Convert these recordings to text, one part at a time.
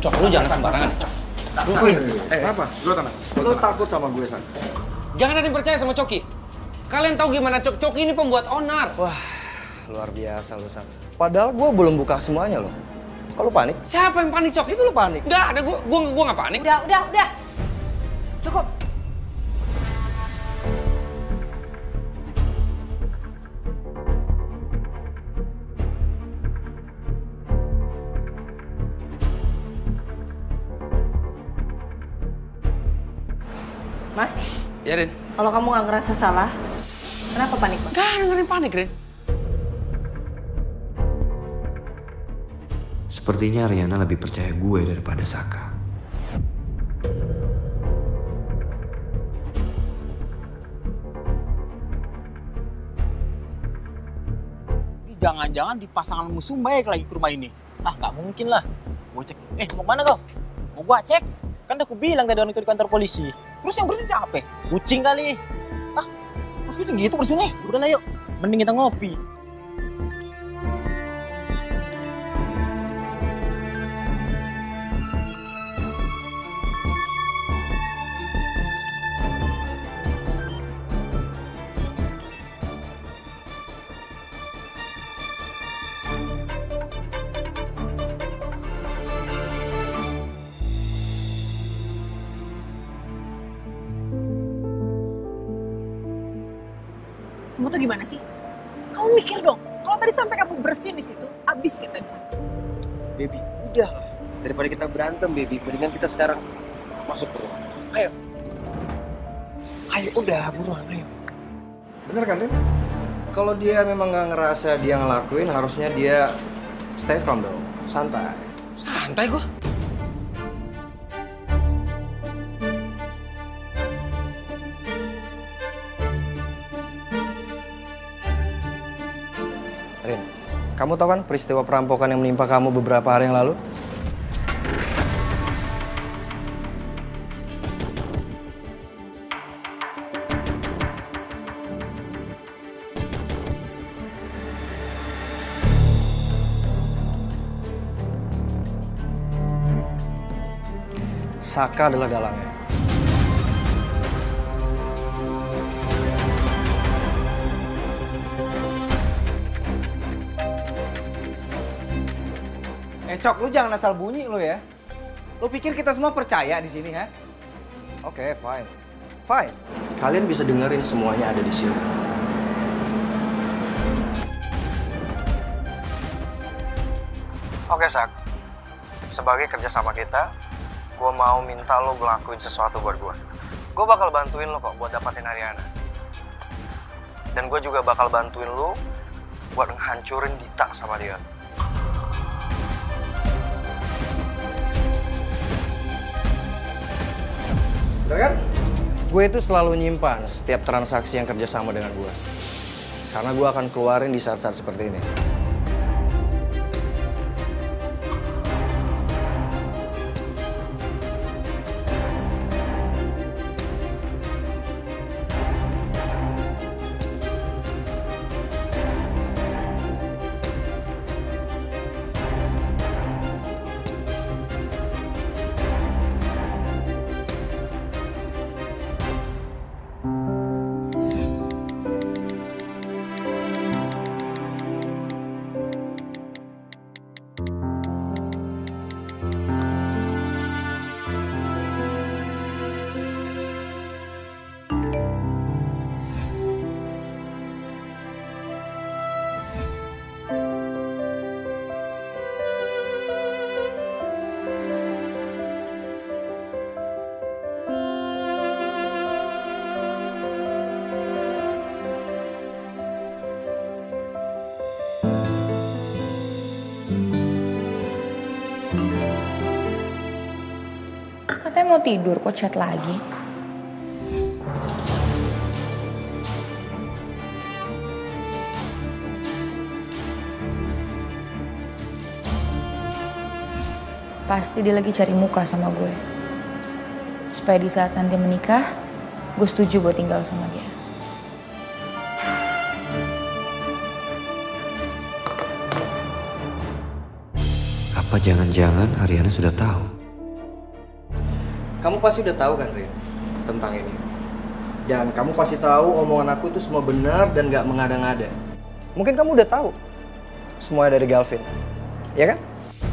Cok, lu jangan sembarangan. Apa? Lu tenang. Lu takut sama gue, San? Jangan ada yang percaya sama Coki. Kalian tahu gimana Coki ini pembuat onar. Wah, luar biasa lu, San. Padahal gue belum buka semuanya loh. Kok lu panik? Siapa yang panik, Cok? Itu lu panik. Nggak ada, gua nggak panik. Udah. Cukup. Mas, Ya, Rin. kalau kamu nggak ngerasa salah, kenapa panik, Mas? Nggak ada yang panik, Rin. Sepertinya Ariana lebih percaya gue daripada Saka. Jangan-jangan di pasangan musuh baik lagi ke rumah ini. Ah, nggak mungkin lah. Gua cek. Mau kemana kau? Mau gua cek? Kan udah aku bilang tadi orang itu di kantor polisi. Terus yang bersin siapa? Kucing kali. Ah, mas kucing gitu bersinnya. Udah lah yuk. Mending kita ngopi. Kamu tuh gimana sih? Kamu mikir dong, kalau tadi sampai kamu bersin di situ, habis kita di sana. Baby, udah lah. Daripada kita berantem, baby. Mendingan kita sekarang masuk ke rumah. Ayo. Ayo, udah buruan, ayo. Bener kan, Rin? Kalau dia memang nggak ngerasa dia ngelakuin, harusnya dia stay calm dong. Santai. Santai gua. Rin, kamu tahu kan peristiwa perampokan yang menimpa kamu beberapa hari yang lalu? Saka adalah dalangnya. Cok, lu jangan asal bunyi lu ya. Lu pikir kita semua percaya di sini, ha? Oke, fine. Fine. Kalian bisa dengerin semuanya ada di sini. Oke, Sak. Sebagai kerjasama kita, gue mau minta lo ngelakuin sesuatu buat gue. Gue bakal bantuin lo kok buat dapatin Ariana. Dan gue juga bakal bantuin lo buat ngehancurin Dita sama dia. Udah kan? Gue itu selalu nyimpan setiap transaksi yang kerjasama dengan gue. Karena gue akan keluarin di saat-saat seperti ini. Katanya mau tidur, kok chat lagi? Pasti dia lagi cari muka sama gue. Supaya di saat nanti menikah, gue setuju buat tinggal sama dia. Apa jangan-jangan Ariana sudah tahu? kamu pasti udah tahu kan, Rin, tentang ini. Dan kamu pasti tahu omongan aku itu semua benar dan nggak mengada-ngada. Mungkin kamu udah tahu semuanya dari Galvin, ya kan?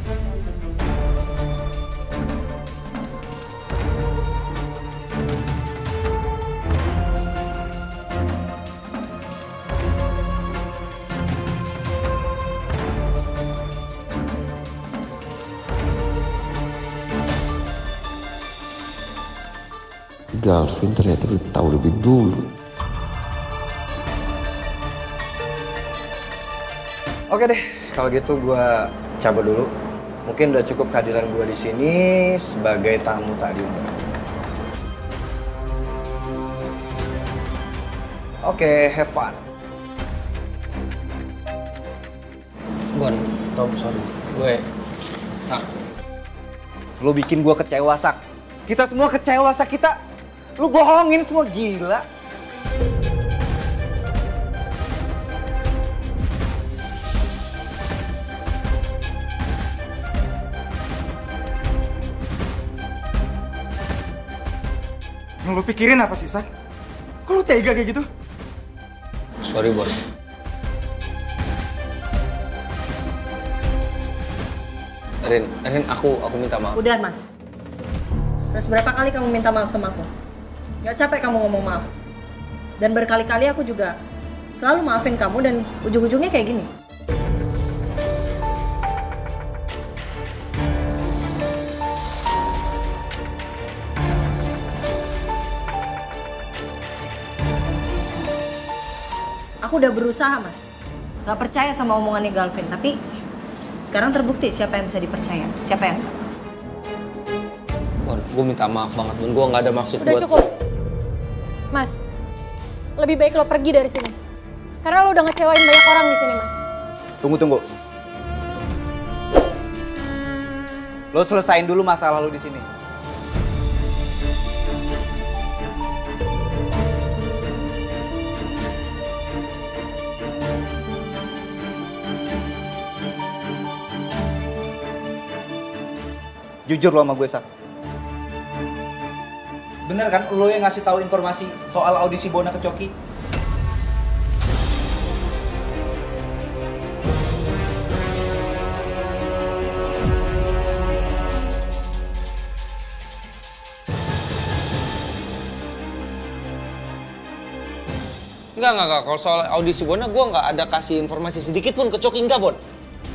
Galvin ternyata udah tahu lebih dulu. Oke deh, kalau gitu gue cabut dulu. Mungkin udah cukup kehadiran gue di sini sebagai tamu tak diundang. Oke, have fun. Bon, sorry. Gue... Sak. Lo bikin gue kecewa, Sak. Kita semua kecewa, Sak. Lu bohongin semua, gila. Yang lu pikirin apa sih, Sak? Kok lu tega kayak gitu? Sorry, Bon. Rin, aku minta maaf. Udah, Mas. Terus berapa kali kamu minta maaf sama aku? Gak capek kamu ngomong maaf? Dan berkali-kali aku juga selalu maafin kamu dan ujung-ujungnya kayak gini. Aku udah berusaha, Mas. Gak percaya sama omongannya Galvin, tapi sekarang terbukti siapa yang bisa dipercaya. Siapa yang? Bon, gue minta maaf banget, Bon. Gue nggak ada maksud udah buat... cukup. Mas, lebih baik lo pergi dari sini. Karena lo udah ngecewain banyak orang di sini, Mas. Tunggu. Lo selesain dulu masalah lo di sini. Jujur lo sama gue, Sak. Bener kan lo yang ngasih tahu informasi soal audisi Bona ke Coki? Enggak. Kalau soal audisi Bona, gue nggak ada kasih informasi sedikit pun ke Coki, enggak, Bon.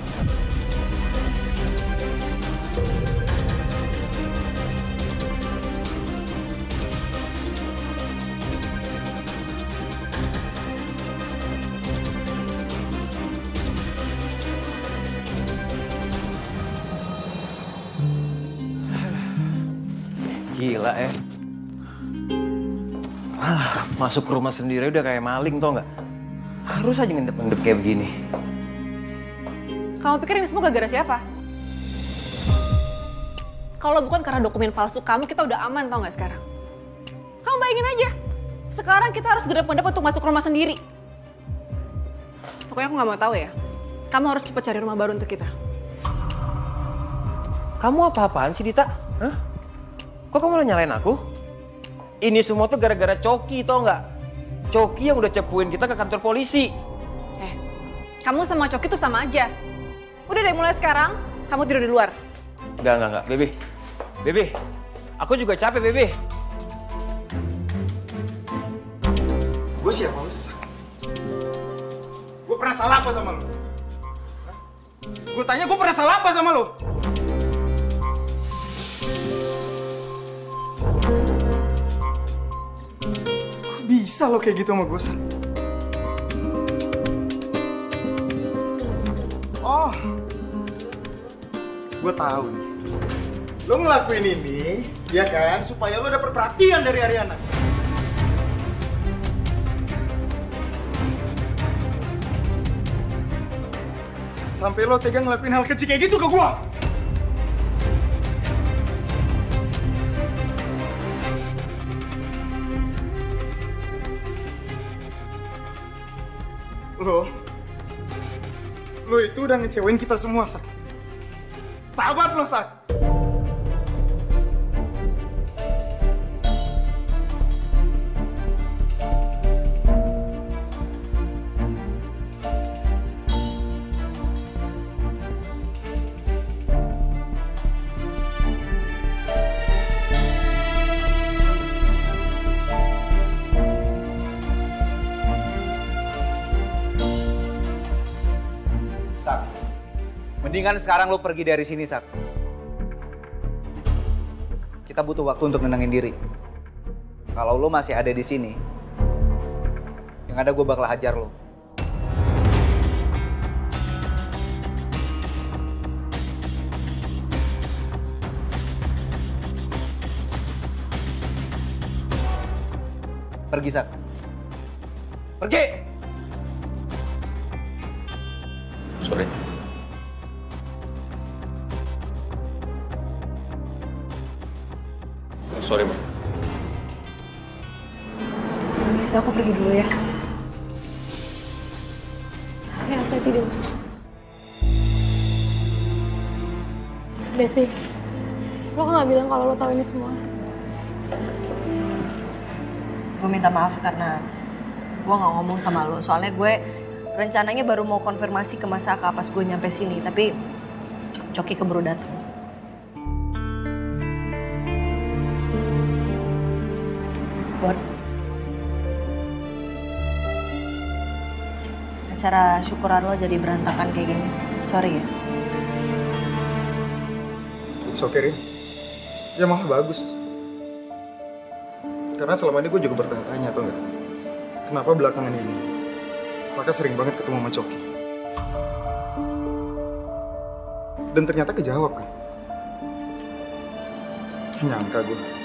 Gila ya. Masuk ke rumah sendiri udah kayak maling, tau nggak? Harus aja ngendep-ngendep kayak begini. Kamu pikir ini semua gara-gara siapa? Kalau bukan karena dokumen palsu kamu, kita udah aman tau nggak sekarang? Kamu bayangin aja, sekarang kita harus gedep-gedep untuk masuk rumah sendiri. Pokoknya aku nggak mau tahu ya. Kamu harus cepat cari rumah baru untuk kita. Kamu apa-apaan sih, Dita? Hah? Kok kamu malah nyalain aku? Ini semua tuh gara-gara Coki, tau nggak? Coki yang udah cepuin kita ke kantor polisi. Kamu sama Coki tuh sama aja. Udah deh, mulai sekarang kamu tidur di luar. Enggak. Bebe, aku juga capek, Bebe. Gue siapa lu, Sak? Gue pernah salah apa sama lu? Gue tanya, gue pernah salah apa sama lu? Kok bisa lo kayak gitu sama gue, Sak? Oh, gue tahu nih. Lo ngelakuin ini, ya kan, supaya lo dapet perhatian dari Ariana. Sampai lo tega ngelakuin hal kecil kayak gitu ke gua. Lo itu udah ngecewain kita semua, Sak. Sahabat lo, Sak. Mendingan sekarang lo pergi dari sini, Sak. Kita butuh waktu untuk nenangin diri. Kalau lo masih ada di sini, yang ada gue bakal hajar lo. Pergi, Sak. Pergi! Sorry. Sorry, Bang. Biasa aku pergi dulu ya. Ya, hati-hati dulu. Besti, lo kok nggak bilang kalau lo tahu ini semua? Gue minta maaf karena gue nggak ngomong sama lo. Soalnya gue rencananya baru mau konfirmasi ke Mas Aka pas gue nyampe sini. Tapi Coki keburu datang. Buat acara syukuran lo jadi berantakan kayak gini. Sorry ya. It's okay, Rin. Ya malah bagus. Karena selama ini gue juga bertanya-tanya, tau gak? Kenapa belakangan ini Saka sering banget ketemu sama Coki. Dan ternyata kejawab kan. Nyangka gue.